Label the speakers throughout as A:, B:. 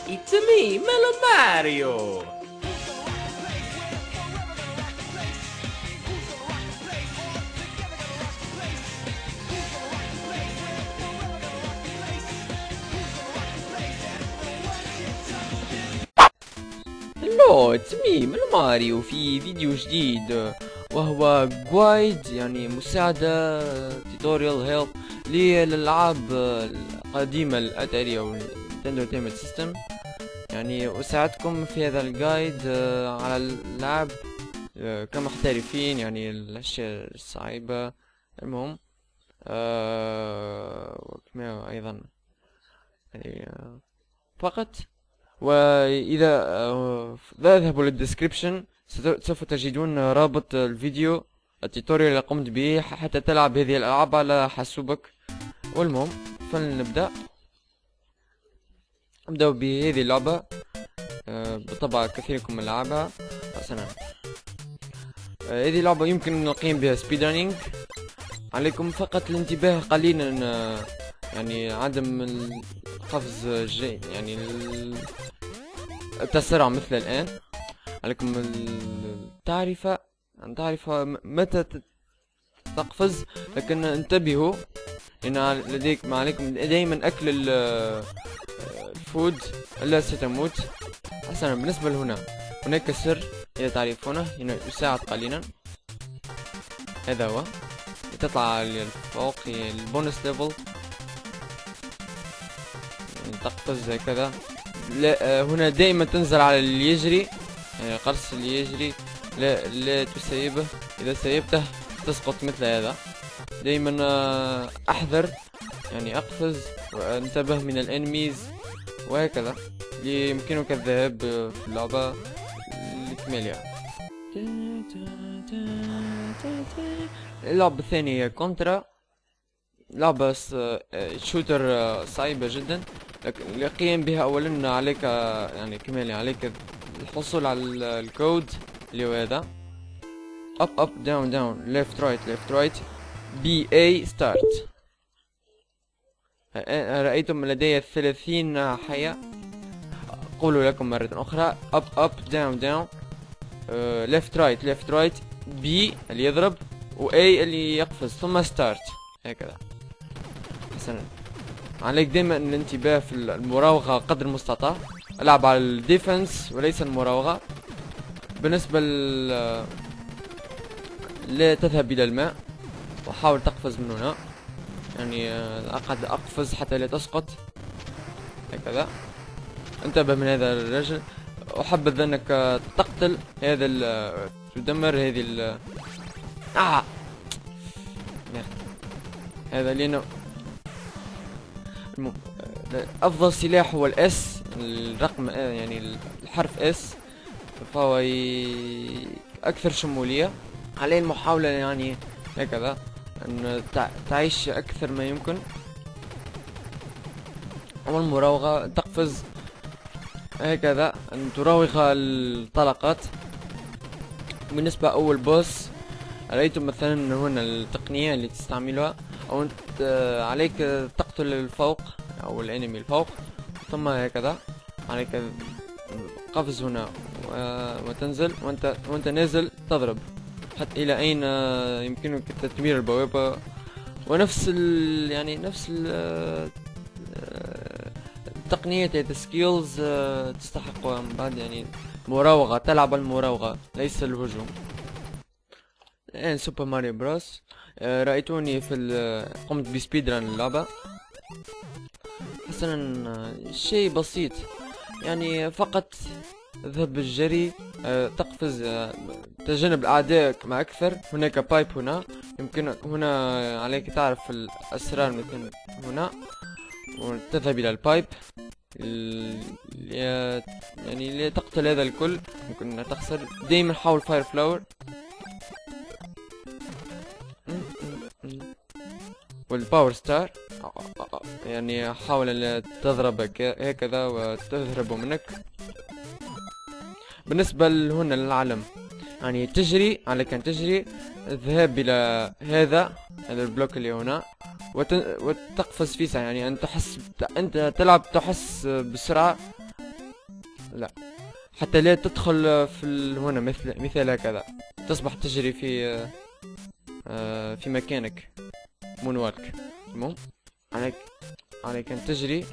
A: It's me, Melon Mario! Hello, it's me, Melon Mario في فيديو جديد وهو جوايد يعني مساعدة tutorial help للألعاب القديمة الأتاري أو نينتندو انترتينمنت سيستم. يعني أساعدكم في هذا الجايد على اللعب كمحترفين، يعني الأشياء الصعبة. المهم وكما أيضا يعني فقط. وإذا اذهبوا للديسكريبشن سوف تجدون رابط الفيديو التوتوريال اللي قمت به حتى تلعب هذه الألعاب على حاسوبك. والمهم فلنبدأ. نبدأ بهذه اللعبة، بالطبع كثيركم من لعبها حسنا. هذه اللعبة يمكن القيام بها سبيد رانينج. عليكم فقط الانتباه قليلا، يعني عدم القفز يعني التسرع مثل الآن. عليكم تعرف متى تقفز، لكن انتبهوا ان ما عليكم دائما اكل الفود الا ستموت. حسنا، بالنسبة لهنا هناك سر اذا تعرفونه هنا يساعد قليلا. هذا هو، تطلع لفوق البونس ليفل، يعني تقفز هكذا. لا هنا دائما تنزل على اللي يجري، يعني قرص اللي يجري لا تسيبه. اذا سيبته تسقط مثل هذا. دائما احذر، يعني اقفز وانتبه من الانميز وهكذا يمكنك الذهاب في اللعبة لإكمالها. اللعبة الثانية هي كونترا، لعبة شوتر صعبة جدا. القيام بها اولا عليك يعني كمالي عليك الحصول على الكود اللي هو هذا up up down down left right B A start. رأيتم لدي 30 حياة. أقول لكم مرة أخرى up up down down left right B اللي يضرب و A اللي يقفز ثم start هكذا. حسنا، عليك دائما الانتباه في المراوغة قدر المستطاع. العب على الديفنس وليس المراوغة. بالنسبة لا تذهب إلى الماء وحاول تقفز من هنا، يعني قد أقفز حتى لا تسقط هكذا. انتبه من هذا الرجل. أحبذ أنك تقتل هذا تدمر هذه هذا لأنه افضل سلاح هو الاس، الرقم يعني الحرف اس، فهو اكثر شمولية. عليه المحاولة يعني هكذا ان تعيش اكثر ما يمكن. والمراوغة تقفز هكذا ان تراوغ الطلقات. بالنسبة اول بوس، رأيتم مثلا هنا التقنية اللي تستعملها، او انت عليك تقتل الفوق او الانمي الفوق، ثم هكذا عليك قفز هنا وتنزل وانت نازل تضرب حتى الى اين يمكنك تدمير البوابة. ونفس يعني نفس التقنيات السكيلز تستحق من بعد، يعني مراوغة، تلعب المراوغة ليس الهجوم. الآن سوبر ماريو بروس. رأيتوني قمت بسبيد ران اللعبة. حسنا، شيء بسيط، يعني فقط اذهب بالجري، تقفز، تجنب الأعداء ما أكثر. هناك بايب هنا، يمكن هنا عليك تعرف الأسرار مثل هنا، وتذهب إلى البايب يعني لتقتل هذا الكل. ممكن أن تخسر. دايما حاول فاير فلاور والباور ستار، يعني حاول ان تضرب هكذا وتهرب منك. بالنسبة هنا للعلم، يعني تجري، عليك ان تجري، الذهاب الى هذا البلوك اللي هنا وتقفز فيه، يعني انت تلعب تحس بسرعة لا، حتى لا تدخل في هنا مثل هكذا تصبح تجري في مكانك مونوالك. المهم عليك أن تجري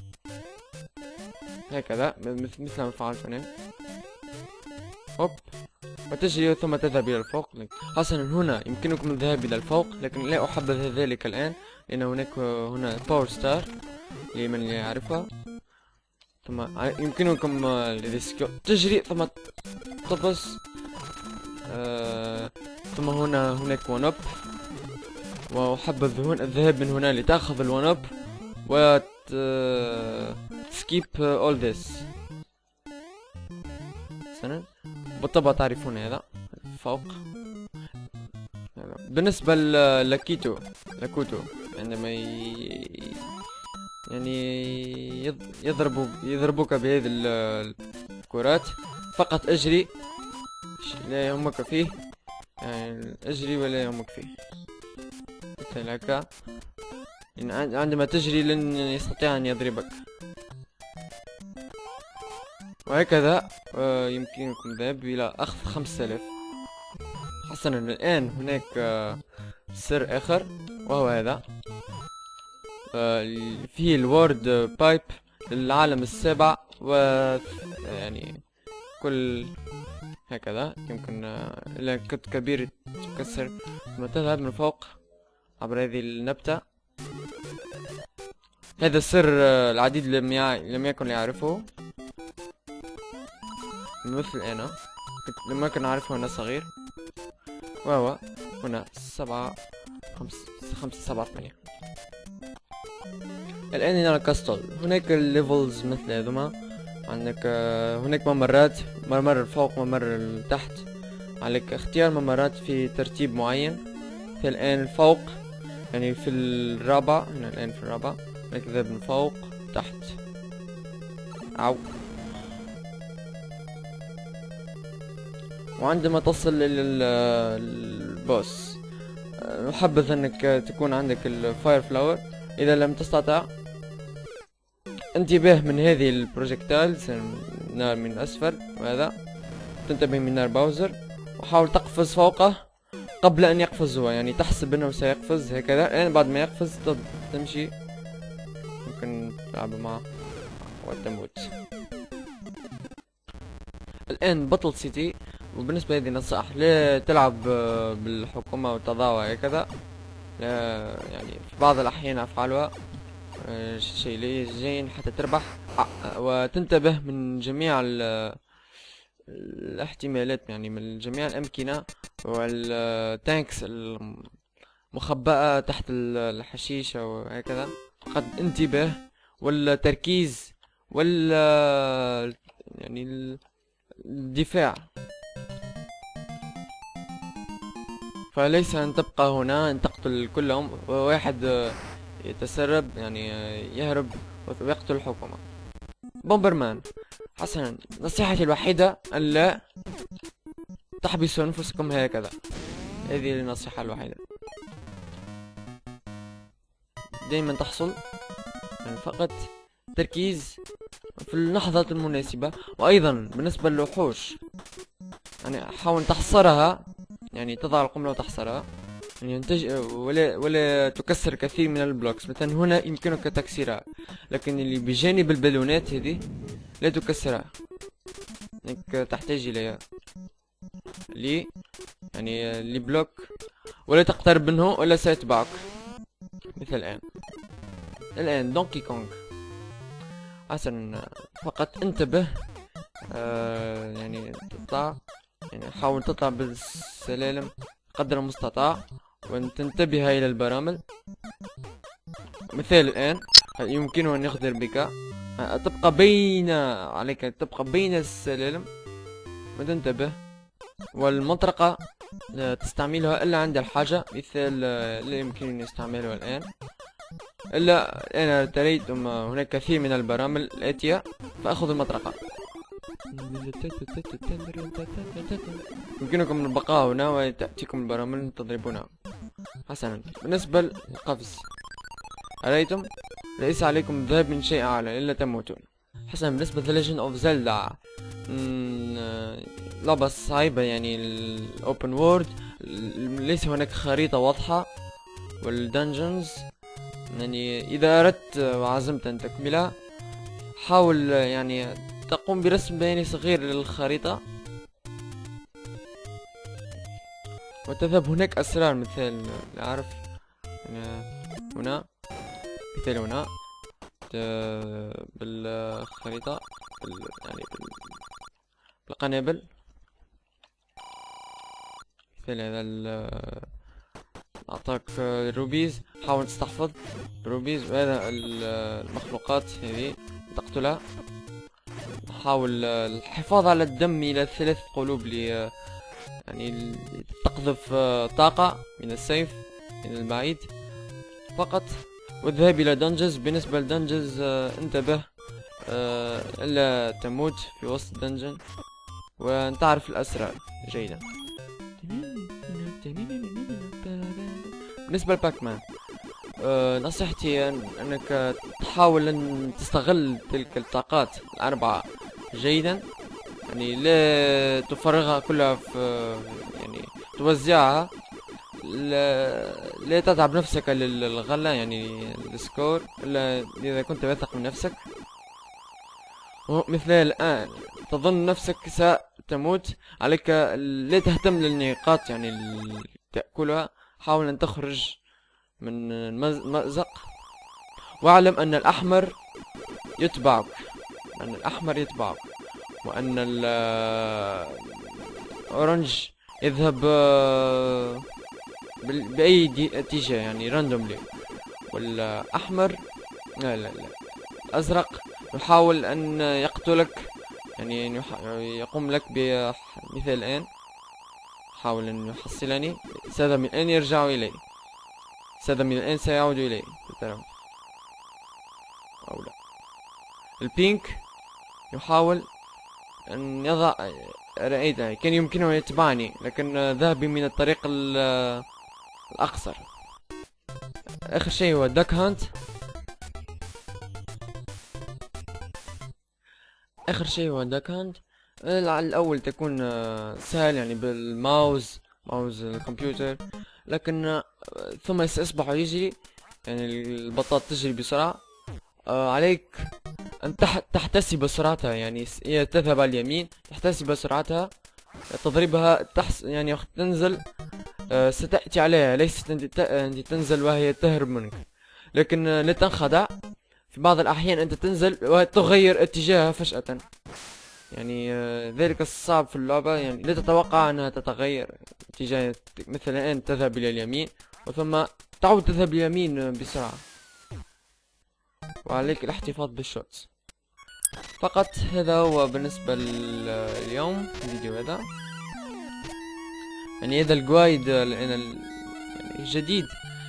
A: هكذا مثل ما فعلت أنا. هوب، وتجري ثم تذهب إلى الفوق. حسنا، هنا يمكنكم الذهاب إلى الفوق، لكن لا أحبذ ذلك الآن، لأن هنا باور ستار لمن يعرفها. ثم يمكنكم تجري ثم تقفز. ثم هناك ون اب، وأحبذ الذهاب من هنا لتأخذ الون اب و skip all this. حسنا، بالطبع تعرفون هذا فوق. بالنسبة لكوتو عندما يعني يضربوك بهذه الكرات، فقط اجري لا يهمك فيه، يعني اجري ولا يهمك فيه مثل هكا. يعني عندما تجري لن يستطيع ان يضربك، وهكذا يمكنكم الذهاب الى اخذ 5000. حسنا، الان هناك سر اخر، وهو هذا. فيه الورد بايب للعالم السابع، و يعني كل هكذا يمكن إلى كت كبير تكسر ثم تذهب من فوق عبر هذه النبتة. هذا السر العديد لم يكن يعرفه، مثل أنا لم يكن أعرفه وأنا صغير، وهو هنا 7 5 5 7 8. الآن هنا الكاستل، هناك الليفلز مثل هذوما. عندك هناك ممر فوق ممر تحت، عليك اختيار ممرات في ترتيب معين. في الآن الفوق، يعني في الرابع، هنا الآن في الرابع. هناك ذهب من فوق تحت. وعندما تصل إلى البوس، أحبذ أنك تكون عندك الفاير فلاور. إذا لم تستطع، انتبه من هذه البروجيكتايلز، نار من أسفل، وهذا تنتبه من نار باوزر، وحاول تقفز فوقه قبل أن يقفز هو، يعني تحسب أنه سيقفز هكذا. الآن بعد ما يقفز تمشي، ممكن تلعب معه وتموت. الآن بطل سيتي. وبالنسبة لهذه النصائح، لا تلعب بالحكومة والتضاوع هكذا، يعني في بعض الأحيان أفعلها شيء ليجين حتى تربح. وتنتبه من جميع الاحتمالات، يعني من جميع الأمكنة والتانكس المخبأة تحت الحشيشة وهكذا. قد انتبه، ولا تركيز، ولا يعني الدفاع. فليس أن تبقى هنا أن تقتل كلهم، وواحد يتسرب، يعني يهرب ويقتل الحكومة. بومبرمان، حسنا، نصيحتي الوحيدة ألا تحبسوا أنفسكم هكذا. هذه النصيحة الوحيدة، دائما تحصل يعني فقط تركيز في اللحظات المناسبة. وأيضا بالنسبة للوحوش، يعني حاول تحصرها، يعني تضع القنبلة وتحصرها، يعني ولا تكسر كثير من البلوكس. مثلا هنا يمكنك تكسيرها، لكن اللي بجانب البالونات هذه لا تكسرها، انك تحتاج اليها يعني لبلوك، ولا تقترب منه ولا سيتبعك. مثل الآن دونكي كونغ. حسنا، فقط انتبه، يعني تطلع، يعني حاول تطلع بالسلالم قدر المستطاع، وأن تنتبه إلى البرامل. مثال الآن يمكنه أن يخدر بك، عليك تبقى بين السلالم وتنتبه. والمطرقة تستعملها إلا عند الحاجة. مثال لا يمكنني استعماله الآن، إلا أنا تريتم هناك كثير من البرامل الآتية، فأخذ المطرقة. يمكنكم البقاء هنا وتأتيكم البرامل تضربونها. حسنا، بالنسبة للقفز، أريتم ليس عليكم الذهاب من شيء أعلى إلا تموتون. حسنا بالنسبة ل Legend of Zelda لعبة صعبة، يعني الأوبن وورد ليس هناك خريطة واضحة، والدنجنز يعني إذا أردت وعزمت أن تكملها حاول يعني تقوم برسم بياني صغير للخريطة، وتذهب هناك أسرار مثال أعرف هنا مثال هنا بالخريطة يعني بالقنابل مثال هذا أعطاك الروبيز، حاول تستحفظ الروبيز، وهذا المخلوقات هذه تقتلها. حاول الحفاظ على الدم إلى 3 قلوب يعني تقذف طاقة من السيف من البعيد فقط. والذهاب إلى دنجز. بالنسبة لدنجز انتبه إلا تموت في وسط دنجن، وأن تعرف الأسرار جيدا. بالنسبة لباكمان نصيحتي أنك تحاول أن تستغل تلك الطاقات ال4 جيدا، يعني لا تفرغها كلها في يعني توزعها، لا تتعب نفسك للغلة يعني السكور إلا إذا كنت واثق من نفسك. مثل الآن تظن نفسك ستموت، عليك لا تهتم للنقاط يعني تأكلها، حاول أن تخرج من المأزق، واعلم أن الأحمر يتبعك، وأن الأورنج يذهب بأي اتجاه يعني راندوملي، والأحمر لا الأزرق يحاول أن يقتلك، يعني يقوم لك بمثال الآن حاول أن يحصلني، سيذهب من الآن يرجع إلي، سيعود إلي ترى أو لا. البينك يحاول أن يضع، رأيته كان يمكنه أن يتبعني لكن ذهب من الطريق الأقصر. آخر شيء هو داك هانت. الأول تكون سهل يعني بالماوس الكمبيوتر، لكن ثم سيصبح يجري يعني البطاط تجري بسرعة. عليك أن تحتسب سرعتها، يعني هي تذهب على اليمين تحتسب سرعتها، تضربها يعني وقت تنزل ستأتي عليها، ليست أنت تنزل وهي تهرب منك. لكن لا تنخدع، في بعض الأحيان أنت تنزل وتغير اتجاهها فجأة، يعني ذلك الصعب في اللعبة، يعني لا تتوقع أنها تتغير اتجاه، مثل الآن تذهب إلى اليمين وثم تعود تذهب اليمين بسرعة، وعليك الاحتفاظ بالشوتس فقط. هذا هو بالنسبة اليوم الفيديو هذا، يعني هذا الجايد يعني جديد.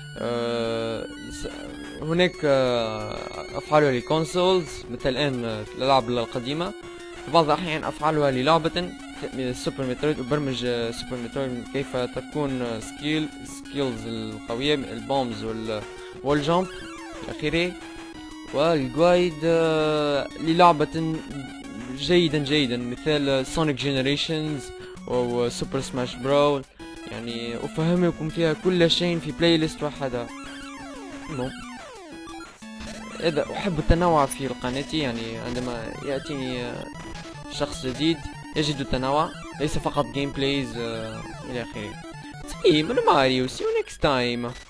A: هناك أفعالها لكونسولز مثل الآن الألعاب القديمة، في بعض الأحيان أفعالها للعبة سوبر مترويد، وبرمج سوبر مترويد كيف تكون سكيلز القوية، البومز والجامب الأخيرة. والجايد للعبة جيدا مثل سونيك جينيريشنز و سوبر سماش برو، يعني أفهمكم فيها كل شيء في بلاي ليست واحدة. إذا أحب التنوع في قناتي، يعني عندما يأتيني شخص جديد يجد التنوع، ليس فقط جيم بلايز إلى آخره. See you, Mario. See you next time.